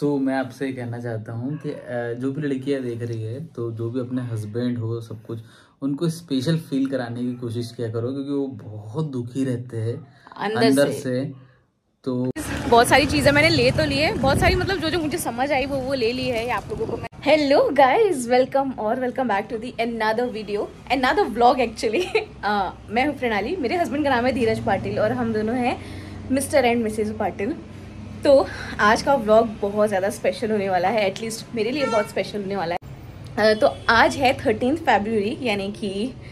सो मैं आपसे कहना चाहता हूँ कि जो भी लड़कियां देख रही है तो जो भी अपने हस्बैंड हो सब कुछ उनको स्पेशल फील कराने की कोशिश किया करो, क्योंकि वो बहुत दुखी रहते हैं अंदर से। तो बहुत सारी चीजें मैंने ले तो ली है, बहुत सारी मतलब जो जो मुझे समझ आई वो ले ली है आप लोगों को मैं। Hello guys, welcome back to the another video, another vlog actually. मैं हूँ प्रणाली, मेरे हस्बैंड का नाम है धीरज पाटिल और हम दोनों हैं मिस्टर एंड मिसेज पाटिल। तो आज का व्लॉग बहुत ज़्यादा स्पेशल होने वाला है, एटलीस्ट मेरे लिए बहुत स्पेशल होने वाला है। तो आज है 13 फरवरी यानी कि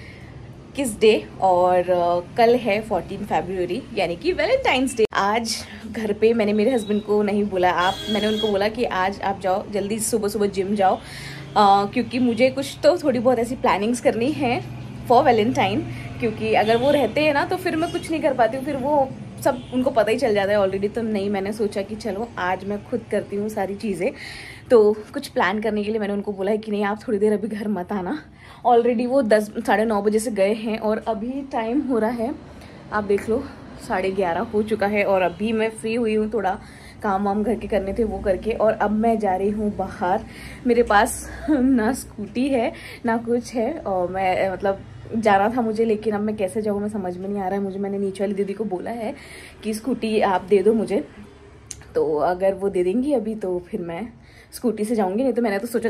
किस डे, और कल है 14 फरवरी यानी कि वैलेंटाइंस डे। आज घर पे मैंने मेरे हस्बैंड को नहीं बोला, मैंने उनको बोला कि आज आप जाओ जल्दी सुबह सुबह जिम जाओ, क्योंकि मुझे कुछ तो थोड़ी बहुत ऐसी प्लानिंग्स करनी है फॉर वैलेंटाइन। क्योंकि अगर वो रहते हैं ना तो फिर मैं कुछ नहीं कर पाती हूँ, फिर वो सब उनको पता ही चल जाता है ऑलरेडी। तो नहीं, मैंने सोचा कि चलो आज मैं खुद करती हूँ सारी चीज़ें। तो कुछ प्लान करने के लिए मैंने उनको बोला है कि नहीं आप थोड़ी देर अभी घर मत आना। ऑलरेडी वो 10-9:30 बजे से गए हैं और अभी टाइम हो रहा है, आप देख लो 11:30 हो चुका है। और अभी मैं फ्री हुई हूँ, थोड़ा काम वाम घर के करने थे वो करके, और अब मैं जा रही हूँ बाहर। मेरे पास ना स्कूटी है ना कुछ है, और मैं मतलब जाना था मुझे, लेकिन अब मैं कैसे जाऊँ मैं समझ में नहीं आ रहा है मुझे। मैंने नीचे वाली दीदी को बोला है कि स्कूटी आप दे दो मुझे, तो अगर वो दे देंगी अभी तो फिर मैं स्कूटी से जाऊंगी। नहीं तो मैंने तो सोचा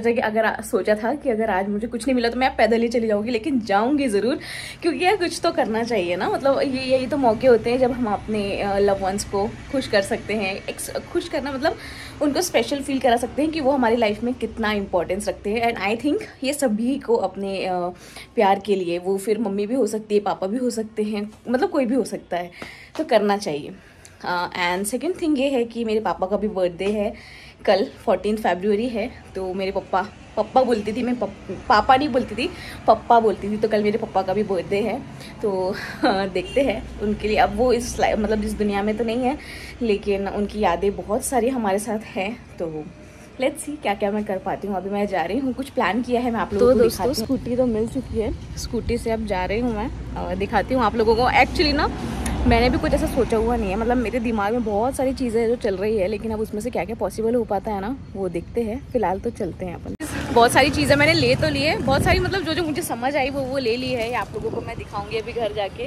था कि अगर आज मुझे कुछ नहीं मिला तो मैं पैदल ही चली जाऊंगी, लेकिन जाऊंगी ज़रूर, क्योंकि यार कुछ तो करना चाहिए ना। मतलब यही तो मौके होते हैं जब हम अपने लव वंस को खुश कर सकते हैं। खुश करना मतलब उनको स्पेशल फील करा सकते हैं कि वो हमारी लाइफ में कितना इंपॉर्टेंस रखते हैं। एंड आई थिंक ये सभी को अपने प्यार के लिए, वो फिर मम्मी भी हो सकती है, पापा भी हो सकते हैं, मतलब कोई भी हो सकता है, तो करना चाहिए। एंड सेकेंड थिंग ये है कि मेरे पापा का भी बर्थडे है कल, 14 फरवरी है। तो मेरे पप्पा बोलती थी, मैं पापा नहीं बोलती थी, पप्पा बोलती थी। तो कल मेरे पप्पा का भी बर्थडे है, तो देखते हैं उनके लिए। अब वो इस दुनिया में तो नहीं है, लेकिन उनकी यादें बहुत सारी हमारे साथ हैं। तो लेट्स सी क्या क्या मैं कर पाती हूँ। अभी मैं जा रही हूँ, कुछ प्लान किया है मैं आप लोगों को दिखाती हूँ। स्कूटी तो मिल चुकी है, स्कूटी से अब जा रही हूँ मैं, और दिखाती हूँ आप लोगों को। एक्चुअली ना मैंने भी कुछ ऐसा सोचा हुआ नहीं है, मतलब मेरे दिमाग में बहुत सारी चीज़ें जो चल रही है, लेकिन अब उसमें से क्या क्या पॉसिबल हो पाता है ना वो देखते हैं। फिलहाल तो चलते हैं अपन। बहुत सारी चीज़ें मैंने ले तो ली है, बहुत सारी मतलब जो जो मुझे समझ आई वो ले ली है। आप लोगों को मैं दिखाऊंगी अभी घर जाके,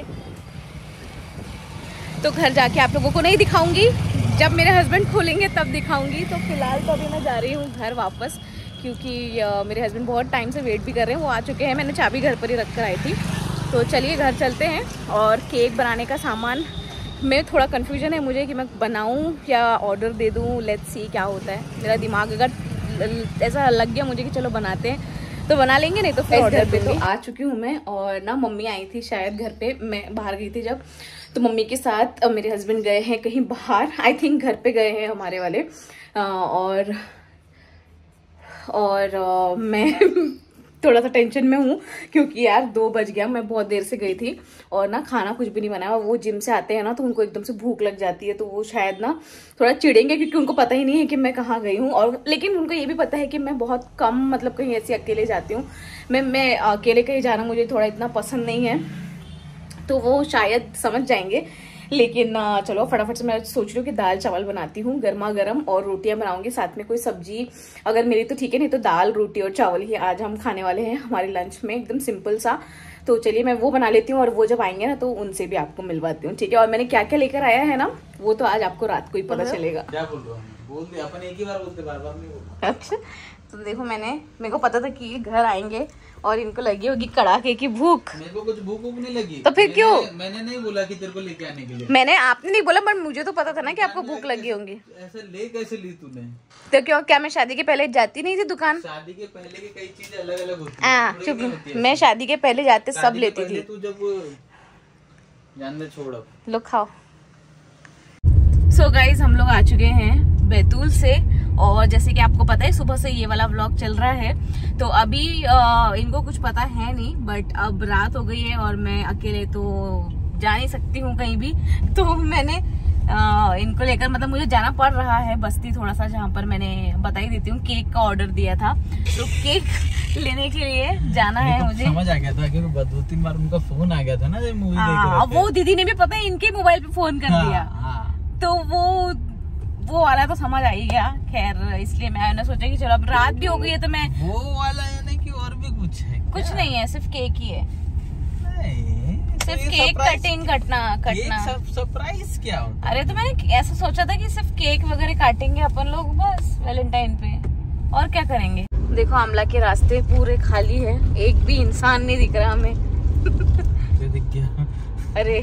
तो घर जाके आप लोगों को नहीं दिखाऊंगी, जब मेरे हस्बैंड खोलेंगे तब दिखाऊंगी। तो फिलहाल तो अभी मैं जा रही हूँ घर वापस, क्योंकि मेरे हस्बैंड बहुत टाइम से वेट भी कर रहे हैं। वो आ चुके हैं, मैंने चाबी घर पर ही रख कर आई थी। तो चलिए घर चलते हैं। और केक बनाने का सामान में थोड़ा कन्फ्यूजन है मुझे कि मैं बनाऊं या ऑर्डर दे दूं। लेट्स सी क्या होता है। मेरा दिमाग अगर ऐसा लग गया मुझे कि चलो बनाते हैं तो बना लेंगे, नहीं तो फिर ऑर्डर पे। तो आ चुकी हूँ मैं, और ना मम्मी आई थी शायद घर पे, मैं बाहर गई थी जब, तो मम्मी के साथ मेरे हस्बैंड गए हैं कहीं बाहर, आई थिंक घर पे गए हैं हमारे वाले। और मैं थोड़ा सा टेंशन में हूँ, क्योंकि यार 2 बज गया, मैं बहुत देर से गई थी और ना खाना कुछ भी नहीं बनाया। वो जिम से आते हैं ना तो उनको एकदम से भूख लग जाती है, तो वो शायद ना थोड़ा चिढ़ेंगे, क्योंकि उनको पता ही नहीं है कि मैं कहाँ गई हूँ। और लेकिन उनको ये भी पता है कि मैं बहुत कम मतलब कहीं ऐसे अकेले जाती हूँ। मैं अकेले कहीं जाना मुझे थोड़ा इतना पसंद नहीं है, तो वो शायद समझ जाएंगे। लेकिन चलो फटाफट से मैं सोच रही हूँ कि दाल चावल बनाती हूँ गर्मा गर्म, और रोटियां बनाऊंगी साथ में कोई सब्जी अगर मेरी तो ठीक है, नहीं तो दाल रोटी और चावल ही आज हम खाने वाले हैं हमारे लंच में, एकदम सिंपल सा। तो चलिए मैं वो बना लेती हूँ, और वो जब आएंगे ना तो उनसे भी आपको मिलवाती हूँ, ठीक है। और मैंने क्या क्या लेकर आया है ना वो तो आज आपको रात को ही पता चलेगा। क्या बोल रहे हो? बोल दे, अपन एक ही बार बोलते, बार बार नहीं बोलते। अच्छा, तो देखो मेरे को पता था कि ये घर आएंगे और इनको लगी होगी कड़ाके की भूख। मेरे को कुछ भूख नहीं लगी, तो फिर क्यों? मैंने नहीं बोला कि तेरे को लेके आने के लिए। आपने नहीं बोला, पर मुझे तो पता था ना कि आपको भूख लगी होंगी। ऐसे ले कैसे ली तूने? तो क्या मैं शादी के पहले जाती नहीं थी दुकान? शादी के पहले की कई चीजें अलग अलग होती है। चुप, मैं शादी के पहले जाते सब लेती थी। तू जब जानने छोड़, लो खाओ। सो गाइज हम लोग आ चुके हैं बैतूल से, और जैसे कि आपको पता है सुबह से ये वाला व्लॉग चल रहा है। तो अभी इनको कुछ पता है नहीं, बट अब रात हो गई है और मैं अकेले तो जा नहीं सकती हूँ कहीं भी। तो मैंने इनको लेकर मतलब मुझे जाना पड़ रहा है बस्ती थोड़ा सा, जहाँ पर मैंने बता ही देती हूँ केक का ऑर्डर दिया था। तो केक लेने के लिए जाना है मुझे। समझ आ गया था क्योंकि 2-3 बार उनका फोन आ गया था ना मूवी देख रहे थे। वो दीदी ने भी पता है इनके मोबाइल पे फोन कर दिया। तो वो वो वाला तो समझ आ ही गया। खैर इसलिए मैंने सोचा कि चलो अब रात भी हो गई है तो मैं वो वाला यानी कि और भी कुछ है क्या? कुछ नहीं है, सिर्फ केक ही है। नहीं, सिर्फ तो केक कटिंग कटना। सरप्राइज क्या होता? अरे तो मैंने ऐसा सोचा था कि सिर्फ केक वगैरह काटेंगे अपन लोग बस वैलेंटाइन पे, और क्या करेंगे। देखो आमला के रास्ते पूरे खाली है, एक भी इंसान नहीं दिख रहा हमें। क्या दिख गया? अरे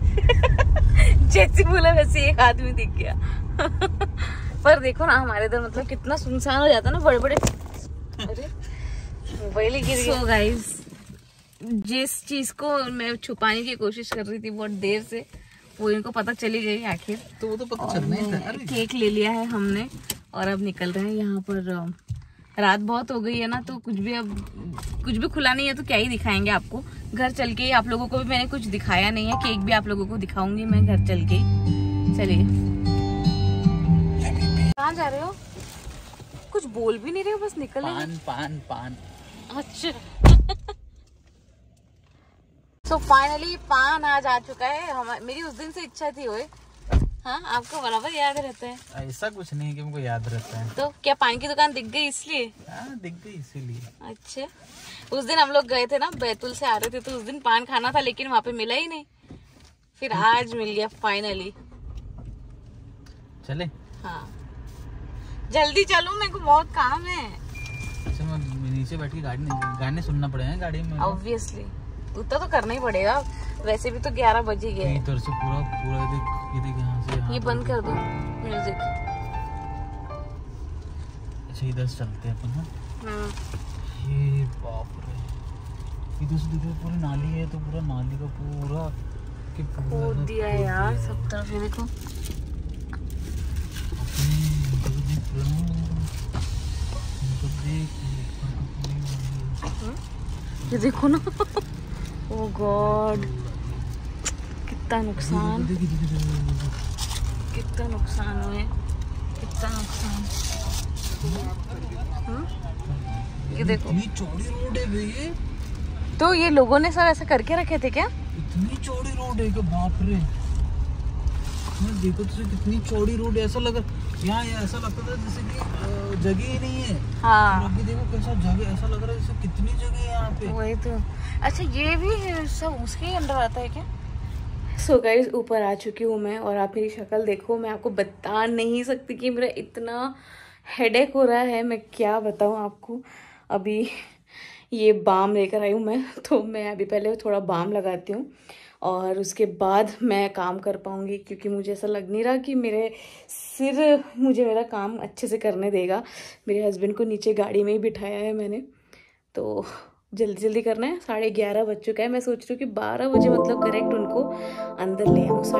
जैसे बोला वैसे एक आदमी दिख गया। पर देखो ना हमारे इधर मतलब कितना सुनसान हो जाता है ना, बड़े बड़े। अरे मोबाइल ही गिर गया। सो गाइस, जिस चीज को मैं छुपाने की कोशिश कर रही थी बहुत देर से, वो इनको पता चली गई आखिर। तो वो तो पता चलना ही था। केक ले लिया है हमने और अब निकल रहे हैं। यहाँ पर रात बहुत हो गई है ना, तो कुछ भी खुला नहीं है तो क्या ही दिखाएंगे आपको। घर चल के आप लोगों को भी मैंने कुछ दिखाया नहीं है, केक भी आप लोगों को दिखाऊंगी मैं घर चल के। चलिए, कहाँ जा रहे हो? कुछ बोल भी नहीं रहे हो, बस निकल रहे। पान पान पान। अच्छा। तो फाइनली पान आज आ चुका है। मेरी उस दिन से इच्छा थी। ओए हाँ, आपको बराबर याद रहता है। ऐसा कुछ नहीं है कि हमको याद रहता है। तो क्या पान की दुकान दिख गई इसलिए? हाँ, दिख गई इसीलिए। अच्छा, उस दिन हम लोग गए थे ना, बैतूल से आ रहे थे, तो उस दिन पान खाना था लेकिन वहाँ पे मिला ही नहीं। फिर आज मिल गया फाइनली। चले? हाँ जल्दी चलो, मेरे को बहुत काम है। अच्छा, मैं नीचे बैठ के गाने सुनना पड़ेगा गाड़ी में। ऑब्वियसली उतना तो करना ही पड़ेगा, वैसे भी तो 11 बज ही गए। इधर से पूरा देख यहाँ से। ये बंद कर दो म्यूजिक। अच्छा, इधर से चलते हैं अपन। हाँ ये बाप रे, इधर से देखो पूरी नाली है, तो पूरा नाली का पूरा खोद दिया है यार सब तरफ। ये देखो ये देखो ना। ओ गॉड, कितना नुकसान, कितना नुकसान हुए, कितना नुकसान। ये देखो, इतनी चौड़ी रोड है भैया। तो ये लोगों ने सब ऐसा करके रखे थे क्या? इतनी चौड़ी रोड है कि बाप रे। देखो तो कितनी चौड़ी रोड है, ऐसा लगा यहाँ ऐसा लगता था जैसे कि जगह ही नहीं है। हाँ देखो कैसा जगह, ऐसा लग रहा है जैसे कितनी जगह है यहाँ पे। वही तो। अच्छा, ये भी सब उसके ही अंदर आता है क्या? सो गाइस, ऊपर आ चुकी हूँ मैं और आप मेरी शक्ल देखो। मैं आपको बता नहीं सकती कि मेरा इतना हेडेक हो रहा है, मैं क्या बताऊँ आपको। अभी ये बाम लेकर आई हूँ मैं, तो मैं अभी पहले थोड़ा बाम लगाती हूँ और उसके बाद मैं काम कर पाऊँगी, क्योंकि मुझे ऐसा लग नहीं रहा कि मेरे सिर मुझे मेरा काम अच्छे से करने देगा। मेरे हस्बैंड को नीचे गाड़ी में ही बिठाया है मैंने, तो जल्दी जल्दी करना है। 11:30 बज चुका है। मैं सोच रही हूँ कि 12 बजे मतलब करेक्ट उनको अंदर ले आऊँ।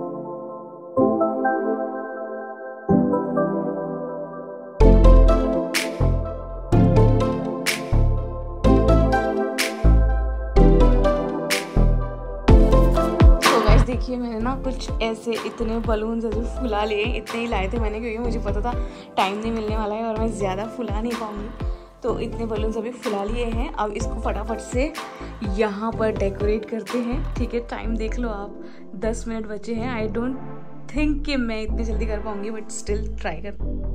देखिए, मैंने ना कुछ ऐसे इतने बलून्स ऐसे फुला लिए, इतने ही लाए थे मैंने, क्योंकि मुझे पता था टाइम नहीं मिलने वाला है और मैं ज़्यादा फुला नहीं पाऊँगी। तो इतने बलून्स अभी फुला लिए हैं। अब इसको फटाफट से यहाँ पर डेकोरेट करते हैं। ठीक है, टाइम देख लो आप, 10 मिनट बचे हैं। आई डोंट थिंक कि मैं इतनी जल्दी कर पाऊँगी, बट स्टिल ट्राई कर।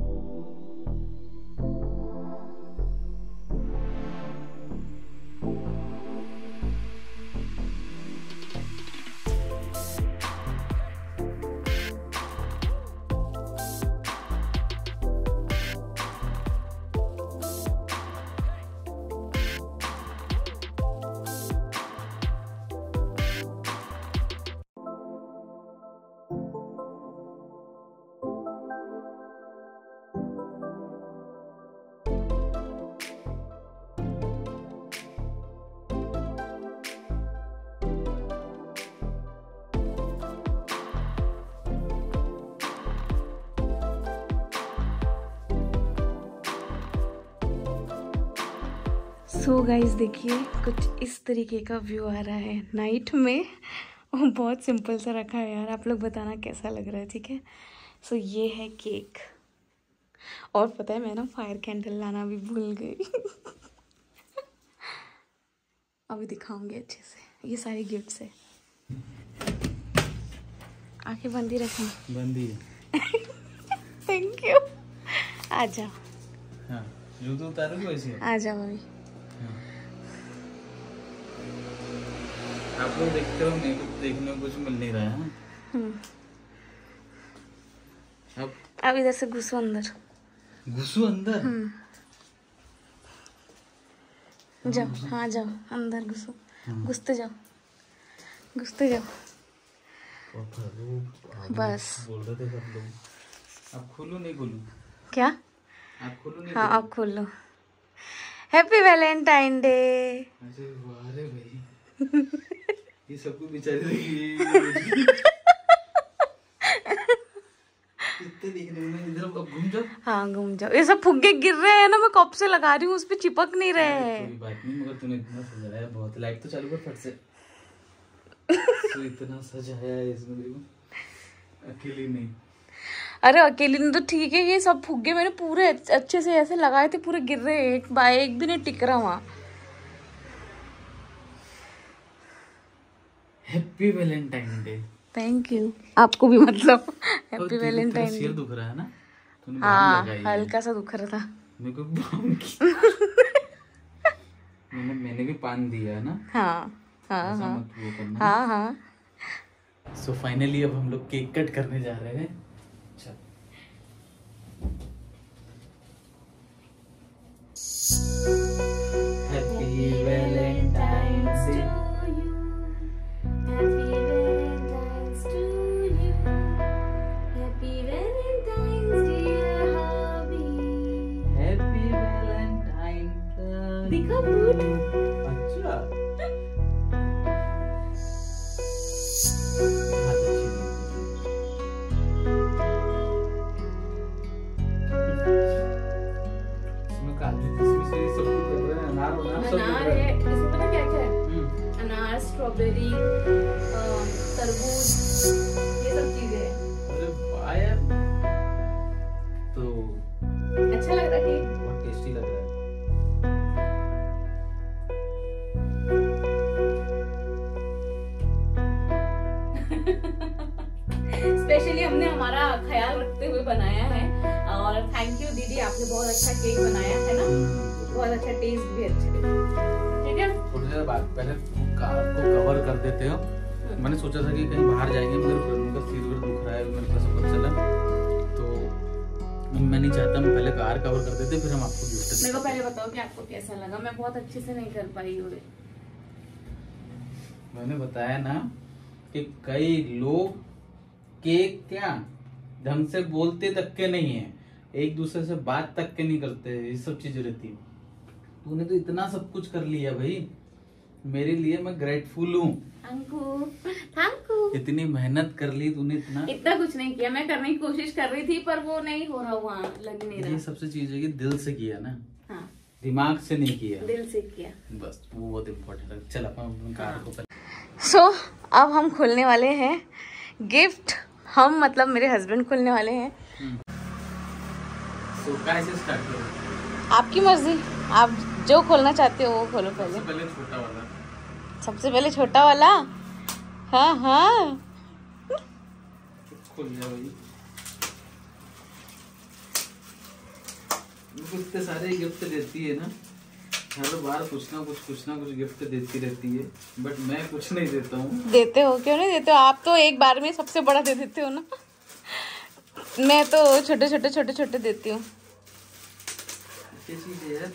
सो गाइस, देखिए कुछ इस तरीके का व्यू आ रहा है नाइट में। बहुत सिंपल सा रखा है यार, आप लोग बताना कैसा लग रहा है। ठीक है, सो ये है केक। और पता है, मैं ना फायर कैंडल लाना भी भूल गई। अभी दिखाऊंगी अच्छे से। ये सारे गिफ्ट्स है। आंखें बंद ही रखना। बंद ही थैंक यू। आ जाओ। हाँ, जूते उतारोगे वैसे? आ जाओ अभी। आप लोग देखते हो, मेरे को देखने को कुछ मिल नहीं रहा है। अब इधर से घुसो अंदर। घुसो अंदर? जाओ, हाँ जाओ अंदर घुसो। घुसते जाओ, घुसते जाओ। बस बोल रहे थे सब लोग। अब खोलो नहीं खोलूं? क्या? आप खोलो नहीं? हाँ अब खोलो। Happy Valentine day. अरे वाह रे भाई, ये सबको बेचारे कितने देखने में। इधर अब घूम जाओ। हाँ घूम जाओ। ये सब फुग्गे गिर रहे हैं ना, मैं कब से लगा रही हूँ, उस पे चिपक नहीं रहे हैं। कोई बात नहीं, मगर तूने इतना सजाया बहुत। लाइट तो चालू कर फट से। तो इतना सजाया है इसमें, देखो अकेली नहीं। अरे अकेली ने तो ठीक है, ये सब फुग्गे मैंने पूरे अच्छे से ऐसे लगाए थे, पूरे गिर रहे हैं। एक बाय एक भी नहीं टिक रहा वहाँ। Happy Valentine day. Thank you. आपको भी मतलब हैप्पी वैलेंटाइन डे। सिर दुख रहा है ना? तूने बाम हाँ लगाई है। हल्का सा दुख रहा था मेरे को बाम की। मैंने भी पान दिया है ना? हाँ हाँ ऐसा हाँ मत वो करना। हाँ हाँ। सो फाइनली अब हम लोग केक कट करने जा रहे हैं। Happy Valentine's day. दिखा फूट। अच्छा। इसमें काजू किशमिश ये सब कुछ लग रहा है। अनार है। इसमें पता क्या क्या है? अनार, स्ट्रॉबेरी, तरबूज, ये सब चीजें हैं। अरे वाह यार, तो अच्छा लग रहा है। बहुत टेस्टी लग रहा है। स्पेशली हमने हमारा ख्याल रखते हुए बनाया है, और थैंक यू दीदी, आपने बहुत अच्छा केक बनाया है ना, बहुत अच्छा, टेस्ट भी अच्छा है। ठीक है, थोड़ी देर बाद पहले कार को कवर कर देते हो। मैंने सोचा था कि कहीं बाहर जाएंगे, मेरे फ्रेंड का सिर दुख रहा है, मेरे पास पता चला, तो मैं नहीं चाहता, मैं पहले कार कवर कर देते, फिर हम आपको गिफ्ट। मेरे को पहले बताओ कि आपको कैसा लगा। मैं बहुत अच्छे से नहीं कर पाई हूँ। मैंने बताया ना कि कई लोग केक क्या ढंग से बोलते तक के नहीं है, एक दूसरे से बात तक के नहीं करते, ये सब चीजें रहती है। तूने तो इतना सब कुछ कर लिया भाई मेरे लिए, मैं ग्रेटफुल हूँ। Thank you. इतनी मेहनत कर ली तूने, इतना कुछ नहीं किया, मैं करने की कोशिश कर रही थी पर वो नहीं हो रहा, वहाँ लग नहीं रहा। ये सबसे चीज है कि दिल से किया ना। हाँ, दिमाग से नहीं किया, दिल से किया, बस वो बहुत इम्पोर्टेंट है। चल अपन कार को सो अब हम खोलने वाले हैं गिफ्ट। हम मतलब मेरे हस्बैंड खोलने वाले हैं। तो कैसे स्टार्ट करो? आपकी मर्जी, आप जो खोलना चाहते हो वो खोलो। पहले छोटा वाला। सबसे पहले छोटा वाला। हाँ हाँ खोल लिया भाई। इतने सारे गिफ्ट देती है ना, हर बार कुछ ना कुछ गिफ्ट देती रहती है, बट मैं कुछ नहीं देता हूँ। देते हो? क्यों नहीं देते हो? आप तो एक बार में सबसे बड़ा दे देते हो ना। मैं तो छोटे देती हूँ। चीज है यार,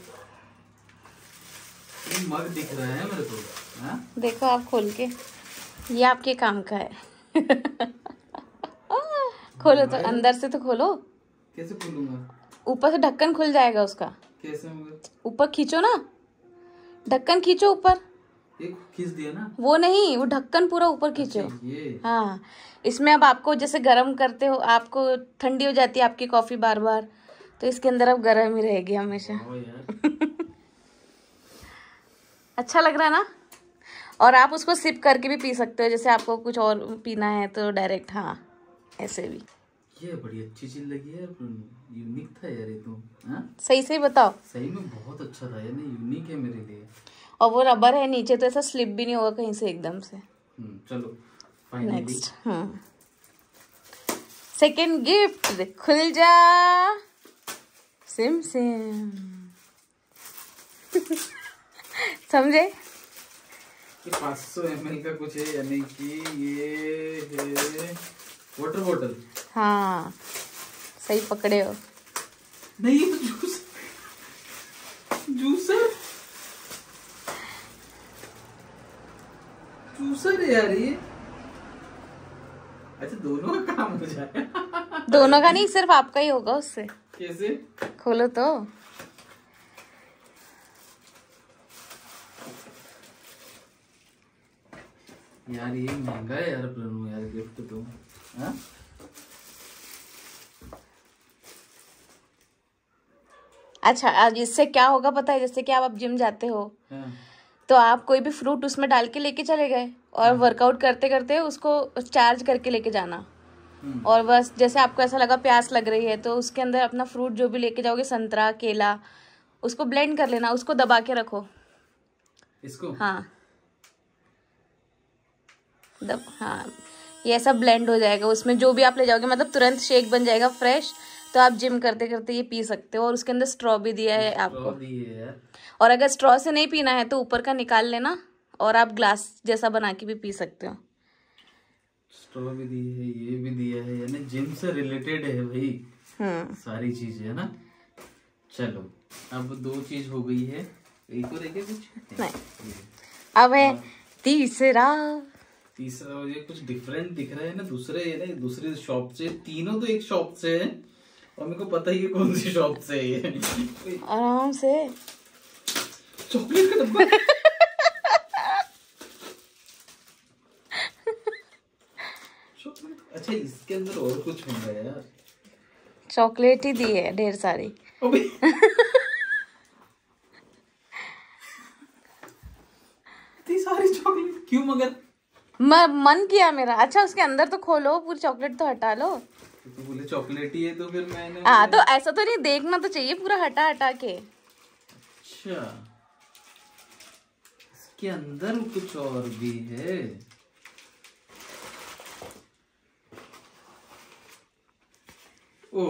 ये मग दिख रहा है मेरे को। हाँ? देखो आप खोल के, ये आपके काम का है। खोलो तो, अंदर से तो खोलो। कैसे खोलूंगा? ऊपर से ढक्कन खुल जाएगा उसका। कैसे? ऊपर खींचो ना, ढक्कन खींचो ऊपर। एक खींच दिया ना? वो नहीं, वो ढक्कन पूरा ऊपर खींचो। हाँ, इसमें अब आपको जैसे गर्म करते हो, आपको ठंडी हो जाती है आपकी कॉफी बार बार, तो इसके अंदर अब गर्म ही रहेगी हमेशा। अच्छा लग रहा है ना? और आप उसको सिप करके भी पी सकते हो, जैसे आपको कुछ और पीना है तो डायरेक्ट। हाँ, ऐसे भी। ये बड़ी अच्छी चीज लगी यार, यूनिक था यार ये तो। हाँ? सही से बताओ। सही में बहुत अच्छा था यार, यूनिक है मेरे लिए। और वो रबर है नीचे, तो ऐसा स्लिप भी नहीं होगा कहीं से एकदम से। चलो नेक्स्ट। सेकंड गिफ्ट खुल जा। सिम सिम समझे? ये 500 ml का कुछ है, यानी कि ये है वाटर बॉटल। हाँ सही पकड़े हो। नहीं ये तो जूसर जूसर है यार ये। अच्छा दोनों का काम हो जाएगा। दोनों का नहीं, सिर्फ आपका ही होगा उससे। कैसे? खोलो तो। यार ये महंगा है यार प्रणु यार, गिफ्ट तो। हाँ? अच्छा आज इससे क्या होगा पता है? जैसे कि आप जिम जाते हो हाँ। तो आप कोई भी फ्रूट उसमें डाल के लेके चले गए और वर्कआउट करते करते उसको चार्ज करके लेके जाना। और बस जैसे आपको ऐसा लगा प्यास लग रही है तो उसके अंदर अपना फ्रूट जो भी लेके जाओगे, संतरा केला, उसको ब्लेंड कर लेना, उसको दबा के रखो इसको। हाँ हाँ ये ऐसा ब्लेंड हो जाएगा, उसमें जो भी आप ले जाओगे मतलब तुरंत शेक बन जाएगा फ्रेश। तो आप जिम करते करते ये पी सकते हो। और उसके अंदर स्ट्रॉ भी दिया है आपको। और अगर स्ट्रॉ से नहीं पीना है तो ऊपर का निकाल लेना और आप ग्लास जैसा बना के भी पी सकते हो। स्ट्रॉ भी दी है, ये भी दिया है, यानी जिम से रिलेटेड है भाई सारी चीजें, है ना। चलो अब 2 चीज हो गई है, एक और एक कुछ नहीं। अब है तीसरा ये कुछ डिफरेंट दिख रहा है ना, दूसरे शॉप से। तीनों तो एक शॉप से है और मेरे को पता ही है कौन सी शॉप से है ये। आराम से। चॉकलेट का डब्बा। अच्छा इसके अंदर और कुछ होगा यार। चॉकलेट ही दी है ढेर सारी। इतनी सारी चॉकलेट क्यों? मगर मन किया मेरा। अच्छा उसके अंदर तो खोलो, पूरी चॉकलेट तो हटा लो। तो बोले चॉकलेट ही है तो फिर मैंने तो ऐसा तो नहीं, देखना तो चाहिए पूरा हटा हटा के। अच्छा इसके अंदर कुछ और भी है। ओ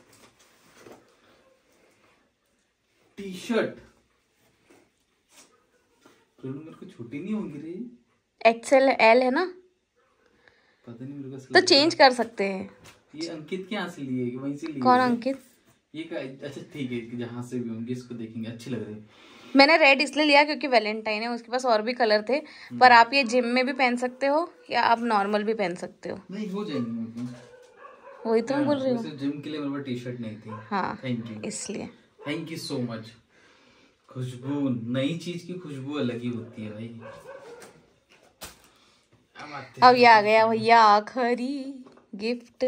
टी शर्ट। मेरे को छोटी नहीं होंगी रही। एक्सेल एल है ना, पता नहीं मेरे को। तो चेंज कर सकते हैं। ये अंकित क्या से लिए? वहीं से लिए? कौन अंकित? ये अच्छा ठीक है, जहाँ से भी होंगे इसको देखेंगे, अच्छी लग रही है। मैंने रेड इसलिए लिया क्योंकि वैलेंटाइन है, उसके पास और भी कलर थे। पर आप ये जिम में भी पहन सकते हो या आप नॉर्मल भी पहन सकते हो। नहीं हो जाएंगे। वही तो मैं बोल रही हूँ। जिम के लिए मेरे पास टी शर्ट नहीं थी। हाँ थैंक यू, इसलिए। Thank you so much. खुशबू, नई चीज की खुशबू अलग ही होती है भाई। अब ये आ गया भैया आखिरी गिफ्ट।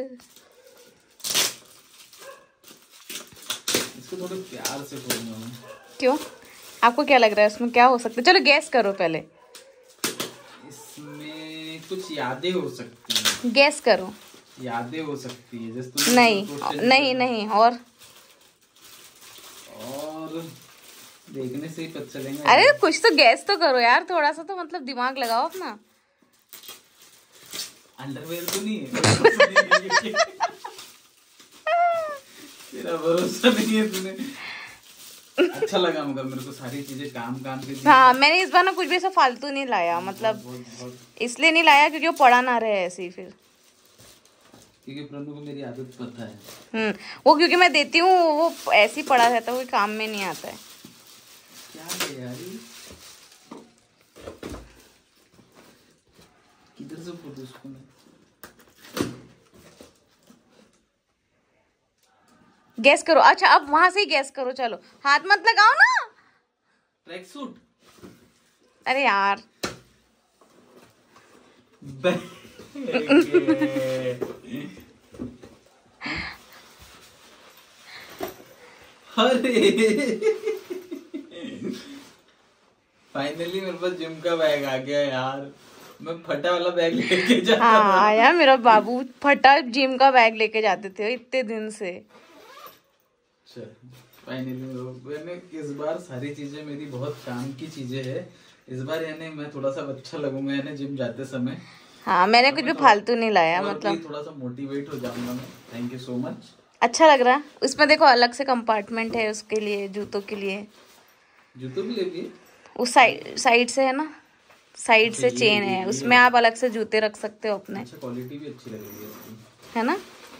इसको थोड़े प्यार से खोलूंगा मैं। क्यों? आपको क्या लग रहा है उसमें क्या हो सकता है? चलो गैस करो पहले। इसमें कुछ यादें हो सकती हैं। गैस करो। यादें हो सकती है जैसे नहीं नहीं और देखने से ही पता चलेगा। अरे कुछ तो गैस तो करो यार, थोड़ा सा तो मतलब दिमाग लगाओ अपना। अंडरवेयर तो नहीं है? तेरा भरोसा नहीं है तूने। अच्छा लगा मगर मेरे को सारी चीजें काम के। हाँ मैंने इस बार ना कुछ भी ऐसा फालतू नहीं लाया, मतलब इसलिए नहीं लाया क्योंकि वो पड़ा ना रहे ऐसे ही फिर। क्योंकि प्रभु को मेरी आदत पता है। वो क्योंकि मैं देती हूँ वो ऐसे ही पड़ा रहता है, वो काम में नहीं आता है। क्या है यार किधर से फोटो उसको मैं गैस करो। अच्छा अब वहां से ही गैस करो, चलो हाथ मत लगाओ ना। Tracksuit. अरे यार अरे फाइनली मेरे पास जिम का बैग आ गया यार। मैं फटा वाला बैग लेके जाता था। हाँ यार मेरा बाबू फटा जिम का बैग लेके जाते थे इतने दिन से। फाइनली मैंने इस बार सारी चीजें मेरी बहुत काम की चीजें है। इस बार यानी मैं थोड़ा सा अच्छा लगूंगा यानी जिम जाते समय। हाँ, मैंने कुछ भी फालतू नहीं लाया, मतलब थोड़ा सा मोटिवेट हो जाऊंगा मैं। Thank you so much. अच्छा लग रहा है। उसमें देखो अलग से कंपार्टमेंट है उसके लिए, जूतों के लिए। जूतों भी लेगी? उस साइड से है ना, साइड से चेन है, उसमें आप अलग से जूते रख सकते हो अपने। अच्छा, क्वालिटी भी अच्छी लग रही है इसकी, है ना।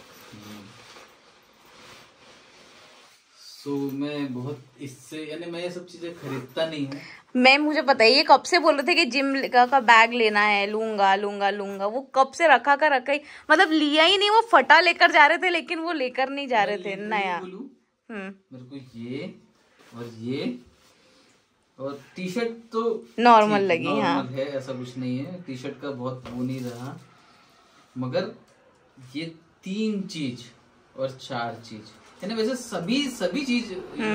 सो मैं बहुत इससे, यानी मैं ये सब चीजें खरीदता नहीं हूँ। मुझे पता है, ये कब से बोल रहे थे कि जिम का बैग लेना है, लूंगा लूंगा लूंगा। वो कब से रखा ही, मतलब लिया ही नहीं। वो फटा लेकर जा रहे थे, लेकिन वो लेकर नहीं जा रहे थे नया। मेरे को ये और टी शर्ट तो नॉर्मल लगी। नॉर्मल हाँ है, ऐसा कुछ नहीं है। टी शर्ट का बहुत वो नहीं रहा, मगर ये 3 चीज और 4 चीज, यानी वैसे सभी चीज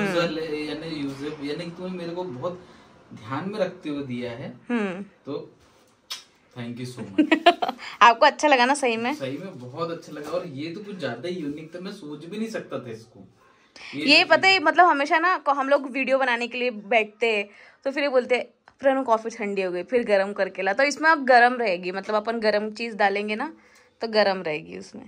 यानी तुम्हें मेरे को बहुत ध्यान में रखते हुए दिया है, तो थैंक यू सो मच। आपको अच्छा लगा ना? सही में बहुत अच्छा लगा। और ये तो कुछ ज्यादा ही यूनिक था, मैं सोच भी नहीं सकता था इसको। ये पता है, मतलब हमेशा ना हम लोग वीडियो बनाने के लिए बैठते हैं तो फिर ये बोलते हैं प्रणु कॉफी ठंडी हो गई, फिर गर्म करके ला। तो इसमें अब गर्म रहेगी, मतलब अपन गर्म चीज डालेंगे ना तो गर्म रहेगी उसमें।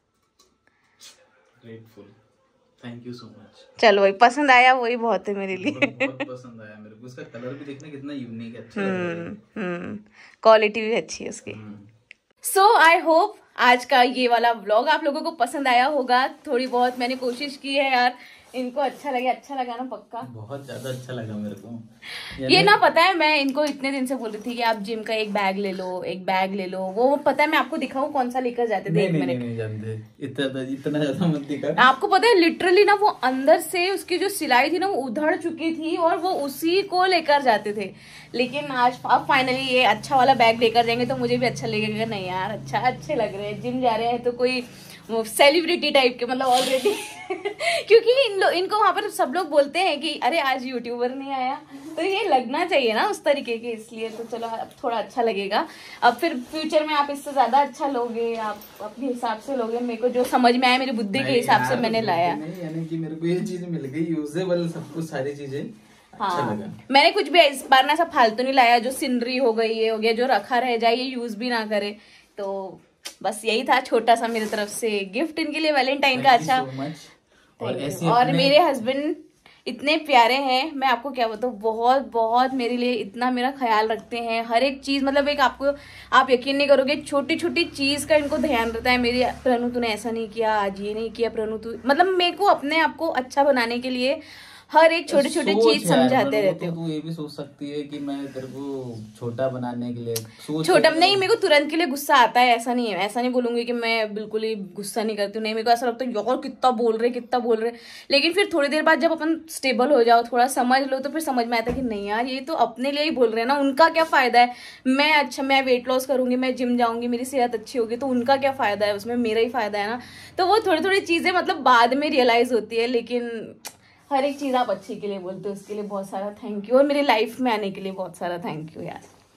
Grateful, thank you so much. चलो भाई, पसंद आया वही बहुत है मेरे लिए। बहुत पसंद आया मेरे को। इसका कलर भी देखना कितना यूनिक है, अच्छा लग रहा है। क्वालिटी भी अच्छी है उसकी। सो आई होप आज का ये वाला व्लॉग आप लोगों को पसंद आया होगा। थोड़ी बहुत मैंने कोशिश की है यार, इनको अच्छा लगा ना? पक्का बहुत ज्यादा अच्छा लगा मेरे को। ये ना पता है, मैं इनको इतने दिन से बोल रही थी कि आप जिम का एक बैग ले लो। वो पता है, मैं आपको दिखाऊं कौन सा लेकर जाते थे? नहीं जानते, इतना ज्यादा मत दिखा। आपको पता है लिटरली ना, वो अंदर से उसकी जो सिलाई थी ना वो उधड़ चुकी थी और वो उसी को लेकर जाते थे। लेकिन आज अब फाइनली ये अच्छा वाला बैग लेकर जाएंगे तो मुझे भी अच्छा लगेगा। नहीं यार, अच्छे लग रहे हैं। जिम जा रहे हैं तो कोई सेलिब्रिटी टाइप के, मतलब ऑलरेडी क्योंकि इनको वहां पर सब लोग बोलते हैं कि अरे आज यूट्यूबर नहीं आया, तो ये लगना चाहिए ना उस तरीके के। इसलिए तो चलो अब थोड़ा अच्छा लगेगा। अब फिर फ्यूचर में आप इससे ज्यादा अच्छा लोगे, आप अपने हिसाब से लोगे। मेरे को जो समझ में आया, मेरी बुद्धि के हिसाब से मैंने लाया। यानी कि मेरे को ये चीज मिल गई, यूजेबल सब कुछ, सारी चीजें। हाँ, अच्छा लगा। मैंने कुछ भी इस बार ना ऐसा फालतू नहीं लाया जो सीनरी हो गई, ये हो गया, जो रखा रह जाए, ये यूज भी ना करे। तो बस यही था छोटा सा मेरी तरफ से गिफ्ट इनके लिए वैलेंटाइन का। अच्छा, और मेरे हस्बैंड इतने प्यारे हैं, मैं आपको क्या बताऊँ, बहुत बहुत मेरे लिए इतना मेरा ख्याल रखते हैं। हर एक चीज, मतलब एक आप यकीन नहीं करोगे, छोटी छोटी चीज का इनको ध्यान रहता है। मेरी प्रणु तूने ऐसा नहीं किया, आज ये नहीं किया प्रणु तू, मतलब मेरे को अपने आप को अच्छा बनाने के लिए हर एक छोटी छोटी चीज समझाते रहते हो। तू ये भी सोच सकती है कि मैं तेरे को छोटा बनाने के लिए छोटा नहीं, मेरे को तुरंत के लिए गुस्सा आता है। ऐसा नहीं है, ऐसा नहीं बोलूंगी कि मैं बिल्कुल ही गुस्सा नहीं करती हूँ। नहीं, मेरे को ऐसा लगता है यार कितना बोल रहे। लेकिन फिर थोड़ी देर बाद जब अपन स्टेबल हो जाओ, थोड़ा समझ लो, तो फिर समझ में आता है कि नहीं यार, ये तो अपने लिए ही बोल रहे हैं ना। उनका क्या फायदा है? मैं वेट लॉस करूंगी, मैं जिम जाऊंगी, मेरी सेहत अच्छी होगी, तो उनका क्या फायदा है? उसमें मेरा ही फायदा है ना। तो वो थोड़ी थोड़ी चीजें मतलब बाद में रियलाइज होती है। लेकिन हर एक चीज आप अच्छी के लिए बोलते हो, उसके लिए बहुत सारा थैंक यू। और मेरी लाइफ में आने के लिए बहुत सारा थैंक यू यार।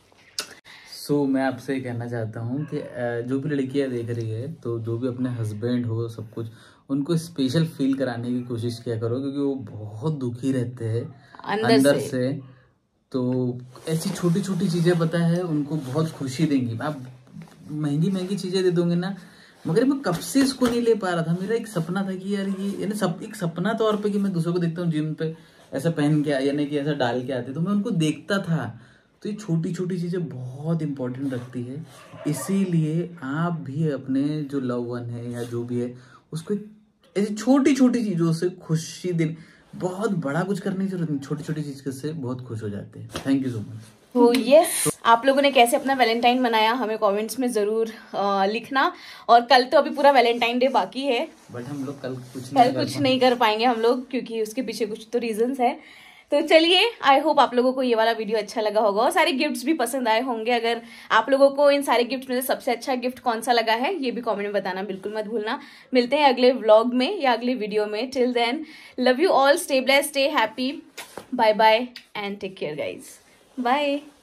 मैं आपसे कहना चाहता हूँ कि जो भी लड़कियां देख रही है, तो जो भी अपने हस्बैंड हो, सब कुछ उनको स्पेशल फील कराने की कोशिश किया करो, क्योंकि वो बहुत दुखी रहते हैं अंदर से। तो ऐसी छोटी छोटी चीजें पता है उनको बहुत खुशी देंगी। आप महंगी चीजें दे दोगे ना, मगर मैं कब से इसको नहीं ले पा रहा था। मेरा एक सपना था कि यार ये, यानी एक सपना तौर पे कि मैं दूसरों को देखता हूँ जिम पे ऐसा पहन के, यानी कि ऐसा डाल के आते, तो मैं उनको देखता था। तो ये छोटी छोटी चीजें बहुत इंपॉर्टेंट रखती है। इसीलिए आप भी अपने जो लव वन है या जो भी है, उसको ऐसी छोटी छोटी चीजों से खुशी देने, बहुत बड़ा कुछ करने की जरूरत नहीं, छोटी छोटी चीज से बहुत खुश हो जाते हैं। Thank you so much. Yes, आप लोगों ने कैसे अपना वैलेंटाइन मनाया हमें कमेंट्स में जरूर लिखना। और कल तो अभी पूरा वैलेंटाइन डे बाकी है, बट हम लोग कल कुछ नहीं कर पाएंगे हम लोग, क्योंकि उसके पीछे कुछ तो रीजंस है। तो चलिए, आई होप आप लोगों को ये वाला वीडियो अच्छा लगा होगा और सारे गिफ्ट्स भी पसंद आए होंगे। अगर आप लोगों को इन सारे गिफ्ट में से सबसे अच्छा गिफ्ट कौन सा लगा है, ये भी कमेंट में बताना बिल्कुल मत भूलना। मिलते हैं अगले व्लॉग में या अगले वीडियो में। Till then, love you all, stay blessed, stay happy, bye bye and take care guys, bye.